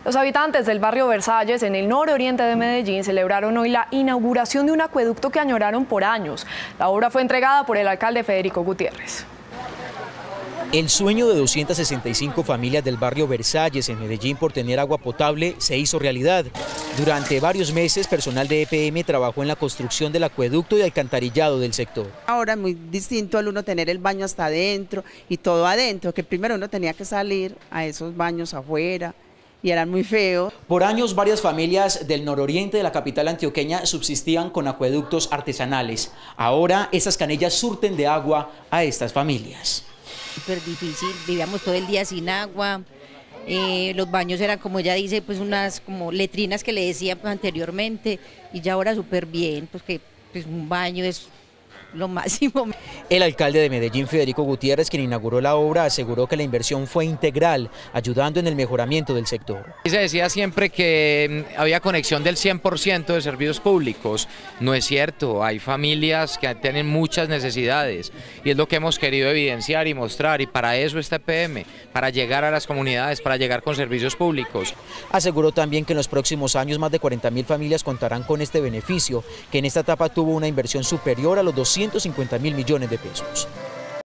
Los habitantes del barrio Versalles, en el nororiente de Medellín, celebraron hoy la inauguración de un acueducto que añoraron por años. La obra fue entregada por el alcalde Federico Gutiérrez. El sueño de 265 familias del barrio Versalles en Medellín por tener agua potable se hizo realidad. Durante varios meses, personal de EPM trabajó en la construcción del acueducto y alcantarillado del sector. Ahora es muy distinto al uno tener el baño hasta adentro y todo adentro, que primero uno tenía que salir a esos baños afuera y eran muy feos. Por años, varias familias del nororiente de la capital antioqueña subsistían con acueductos artesanales. Ahora, esas canillas surten de agua a estas familias. Súper difícil, vivíamos todo el día sin agua, los baños eran, como ella dice, pues unas como letrinas que le decía pues, anteriormente, y ya ahora súper bien, pues que pues, un baño es lo máximo. El alcalde de Medellín, Federico Gutiérrez, quien inauguró la obra, aseguró que la inversión fue integral, ayudando en el mejoramiento del sector. Se decía siempre que había conexión del 100% de servicios públicos. No es cierto, hay familias que tienen muchas necesidades y es lo que hemos querido evidenciar y mostrar, y para eso está EPM, para llegar a las comunidades, para llegar con servicios públicos. Aseguró también que en los próximos años más de 40.000 familias contarán con este beneficio, que en esta etapa tuvo una inversión superior a los 250.000 millones de pesos.